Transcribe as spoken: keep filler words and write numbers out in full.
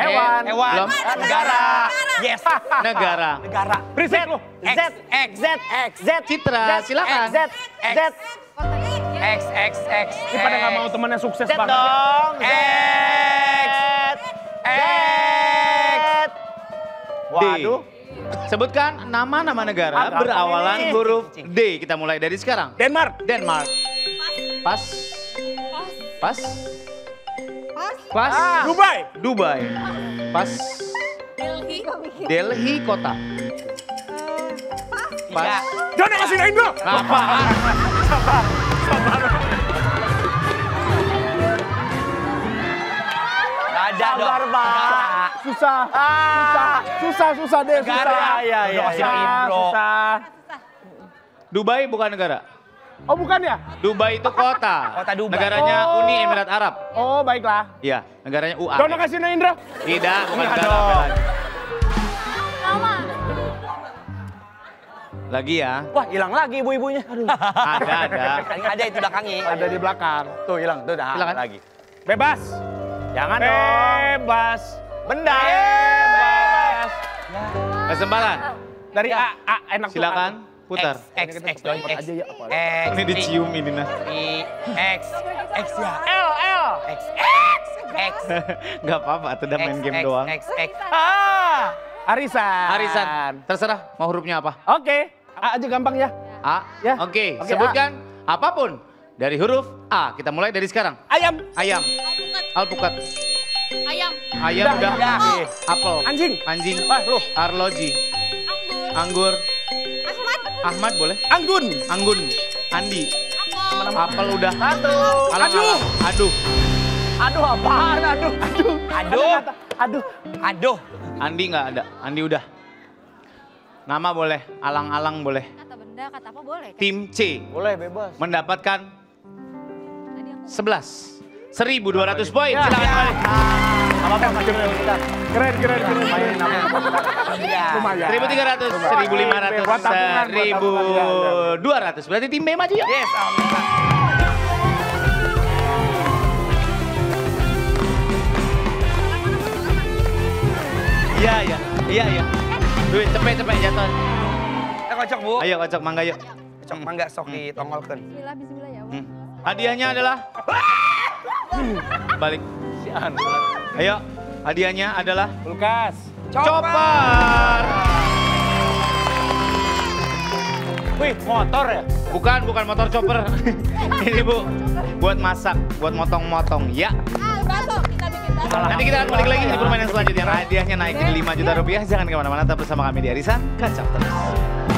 Hewan. Hewan. Belum. Negara. Yes. Negara. Negara. Berisik lu. X. X. Z, X, Z. Citra, silakan. Z, Z. X. X. X. Ini pada nggak mau temennya sukses Z banget. dong. Z. X. Waduh. Sebutkan nama-nama negara Apa berawalan ini? huruf D. Kita mulai dari sekarang. Denmark. Denmark. Pas. Pas. Pas. Ah. Dubai. Dubai. Pas. Delhi. Delhi kota. Pas. Jangan yang kasih Indro. Apaan? Gak ada dong. Sabar, Pak. Susah. Susah. Susah, susah deh. Susah. Negara. Iya, iya, Udah kasih Susah, intro. susah. Dubai bukan negara. Oh bukan ya? Dubai itu kota. Kota Dubai. Negaranya Oh. Uni Emirat Arab. Oh baiklah. Iya, negaranya U A. Dono kasih Indro. Tidak, bukan Enggak negara. dong. apa lagi. Nama. Lagi ya. Wah, hilang lagi ibu-ibunya. Aduh. Ada, ada. Ada itu belakangnya. Ada di belakang. Tuh hilang, tuh dah Silakan. lagi. Bebas. Jangan dong. Bebas. Benda. Bebas. Kesempatan. Dari A, A enak tuh. Silakan putar. X. X. X. Doi. X. aja ya, apa? X. Ini dicium ini nah. I. X. X ya. L, L. X. X. X. Gak apa-apa, atau udah main game X, doang. X. X. Ah. Arisan. Arisan, terserah mau hurufnya apa. Oke. A aja gampang ya. A. Ya. Oke, Oke, sebutkan apapun dari huruf A. Kita mulai dari sekarang. Ayam. Ayam, Alpukat. alpukat, Ayam. ayam Udah, udah, udah. Oke. Apel, Anjing. anjing, Wah, lu. arloji, Anggur. anggur, Ahmad. Ahmad boleh, Anggun. anggun, andi, Apel. apel udah, Satu. alang, Aduh. alang, aduh, Aduh, apaan? Aduh. Aduh. Aduh. Aduh. Aduh. andi nggak ada, andi udah. Nama boleh, alang-alang boleh. Kata benda, kata apa boleh? kan? Tim C Boleh bebas. mendapatkan Tadi aku sebelas. seribu dua ratus poin, Ya, silakan ya. balik. Apa-apa, masih kita. Keren, keren, keren. Main nama. Iya. Lumayan. seribu tiga ratus, seribu lima ratus, Buat tabungan, buat seribu tabungan, dua ratus. Berarti tim B maju ya? Yes. Alhamdulillah. Iya, iya, iya, iya. Duit cepet, cepet jatuh. Kita kocok, Bu. Ayo kocok mangga yuk. Kocok mangga sok ditongolkan. Bismillah, bismillah ya. Hmm. Hadiahnya adalah balik. Sian. Ayo, hadiahnya adalah Kulkas. chopper. Wih, motor ya? Bukan, bukan motor chopper. Ini Bu, buat masak, buat motong-motong. Ya. Ah, besok kita bikin besok. Nanti kita akan balik lagi di permainan selanjutnya. Hadiahnya naikin lima juta rupiah. Jangan kemana-mana, tetap bersama kami di Arisan Kacau Terus.